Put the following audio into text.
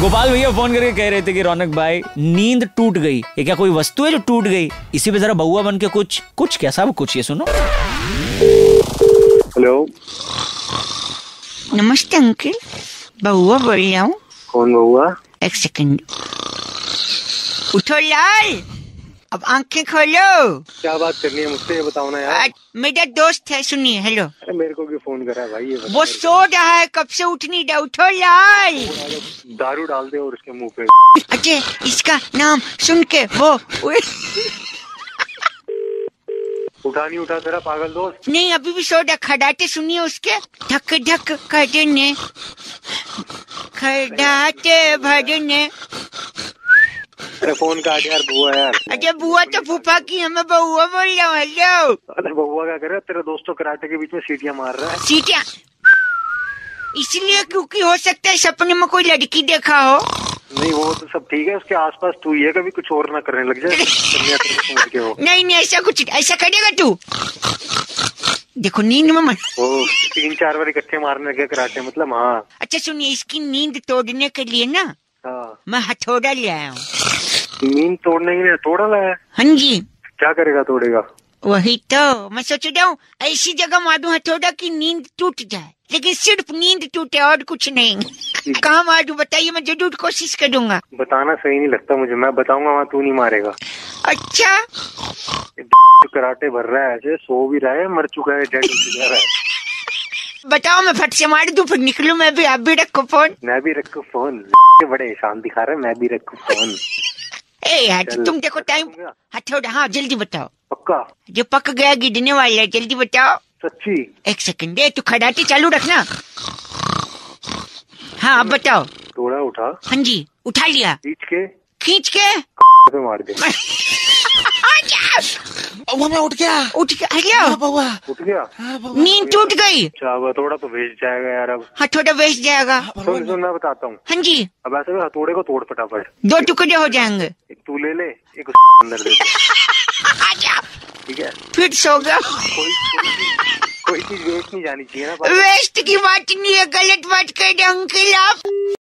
गोपाल भैया फोन करके कह रहे थे कि रौनक भाई नींद टूट गई। ये क्या कोई वस्तु है जो टूट गई? इसी पे जरा बउआ बन के कुछ कैसा कुछ ये सुनो। हेलो, नमस्ते अंकल, बउआ बोल रहा हूँ। कौन बउआ? एक सेकंड, उठो लाल, अब आंखें खोलो। क्या बात करनी है मुझसे, ये बताओ ना यार। मेरा दोस्त है, सुनिए। हेलो। अरे मेरे को क्यों फोन करा है भाई? ये वो सो रहा है, कब से उठ नहीं रहा। उठो लाल। दारू डाल दे और उसके मुंह पे। अजय, इसका नाम सुन के वो उठा नहीं उठा तेरा पागल दोस्त? नहीं, अभी भी सो रहा। खड़ाटे सुनिए उसके, धक धक करने, खड़ाटे भरने। अरे फोन काट यार बुआ यार। अजय बुआ तो फूफा की, हमें बउआ बोल रहा हूँ। हेलो। अरे बउआ क्या कर रहा है? तेरा दोस्त तो कराटे के बीच में सीटियां मार रहा है। सीटियां इसलिए क्योंकि हो सकता है सपने में कोई लड़की देखा हो। नहीं वो तो सब ठीक है, उसके आसपास तू ही है, कभी कुछ और ना करने लग जाए। समझ के हो? नहीं ऐसा करेगा तू। देखो नींद में मन। वो 3-4 बार इकट्ठे मारने लगे कराटे, मतलब। हाँ अच्छा सुनिए, इसकी नींद तोड़ने के लिए ना मैं हथौड़ा ले आया हूँ। नींद तोड़ने के लिए हथौड़ा लाया? हाँ जी। क्या करेगा तोड़ेगा? वही तो मैं सोच रहा हूँ, ऐसी जगह मारूं हथौड़ा की नींद टूट जाए, लेकिन सिर्फ नींद टूटे और कुछ नहीं। कहाँ मारू बताइए, मैं जरूर कोशिश करूंगा। बताना सही नहीं लगता मुझे, मैं बताऊंगा वहाँ तू नहीं मारेगा। अच्छा कराटे भर रहा है, ऐसे सो भी रहा है, मर चुका है, डेड हो चुका है। बताओ, मैं फट से मार दूं फिर निकलूं मैं भी? आप भी रखो फोन। मैं भी रखू फोन। बड़े शान दिखा रहे, मैं भी रखू फोन। ए यार तुम देखो टाइम। हथौड़ा, हाँ जल्दी बताओ। पक्का? जो पक गया गिरने वाला है, जल्दी बताओ। सच्ची? एक सेकंड, तू खड़ाटे चालू रखना। हाँ अब बताओ। थोड़ा उठा। हाँ जी, उठा लिया। खींच के पे मार दे। बउआ मैं उठ गया। हेलो बउआ उठ गया। नींद टूट गई। अच्छा थोड़ा तो वेस्ट जाएगा यार अब। हथौड़ा वेस्ट जाएगा। सुन मैं बताता हूँ। हाँ जी। अब ऐसे हथौड़े को तोड़ फटाफट। 2 टुकड़े हो जाएंगे। एक तू ले ले, एक अंदर दे दे। ठीक है, फिर सो गया। कोई चीज वेस्ट नहीं जानी चाहिए ना। वेस्ट की बात नहीं है, गलत बात कर रहे अंकल आप।